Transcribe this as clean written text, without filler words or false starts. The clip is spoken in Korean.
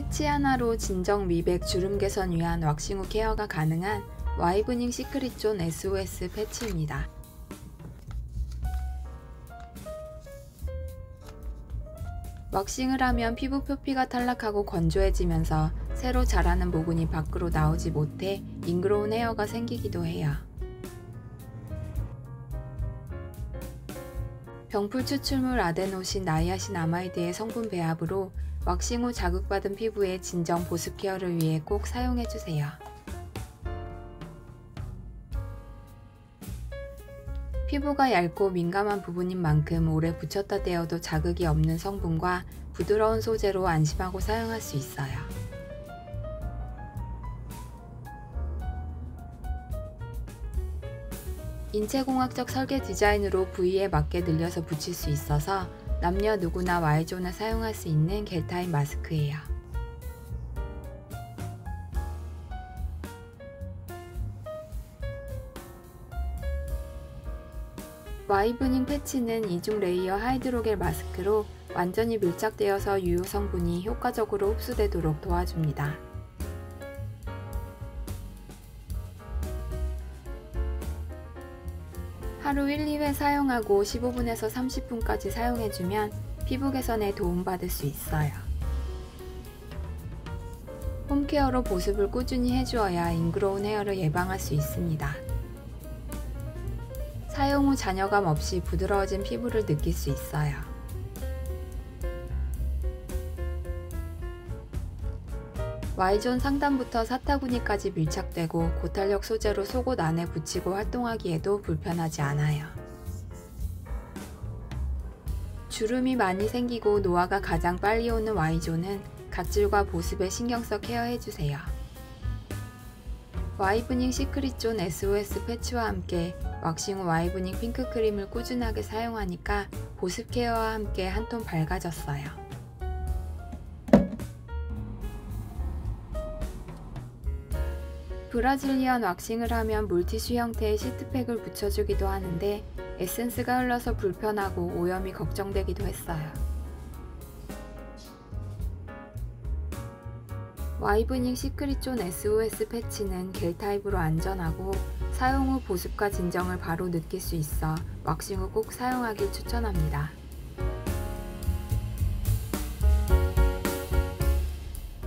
패치 하나로 진정, 미백, 주름 개선 위한 왁싱 후 케어가 가능한 와이브닝 시크릿 존 SOS 패치입니다. 왁싱을 하면 피부 표피가 탈락하고 건조해지면서 새로 자라는 모근이 밖으로 나오지 못해 잉그로운 헤어가 생기기도 해요. 병풀 추출물 아데노신, 나이아신 아마이드의 성분 배합으로 왁싱 후 자극받은 피부의 진정 보습 케어를 위해 꼭 사용해주세요. 피부가 얇고 민감한 부분인 만큼 오래 붙였다 떼어도 자극이 없는 성분과 부드러운 소재로 안심하고 사용할 수 있어요. 인체공학적 설계 디자인으로 부위에 맞게 늘려서 붙일 수 있어서 남녀 누구나 Y존을 사용할 수 있는 겔 타입 마스크예요. 와이브닝 패치는 2중 레이어 하이드로겔 마스크로 완전히 밀착되어서 유효 성분이 효과적으로 흡수되도록 도와줍니다. 하루 1, 2회 사용하고 15분에서 30분까지 사용해주면 피부 개선에 도움받을 수 있어요. 홈케어로 보습을 꾸준히 해주어야 잉그로운 헤어를 예방할 수 있습니다. 사용 후 잔여감 없이 부드러워진 피부를 느낄 수 있어요. Y존 상단부터 사타구니까지 밀착되고 고탄력 소재로 속옷 안에 붙이고 활동하기에도 불편하지 않아요. 주름이 많이 생기고 노화가 가장 빨리 오는 Y존은 각질과 보습에 신경써 케어해주세요. 와이브닝 시크릿 존 SOS 패치와 함께 왁싱 후 와이브닝 핑크 크림을 꾸준하게 사용하니까 보습 케어와 함께 한톤 밝아졌어요. 브라질리언 왁싱을 하면 물티슈 형태의 시트팩을 붙여주기도 하는데 에센스가 흘러서 불편하고 오염이 걱정되기도 했어요. 와이브닝 시크릿 존 SOS 패치는 겔 타입으로 안전하고 사용 후 보습과 진정을 바로 느낄 수 있어 왁싱 후 꼭 사용하길 추천합니다.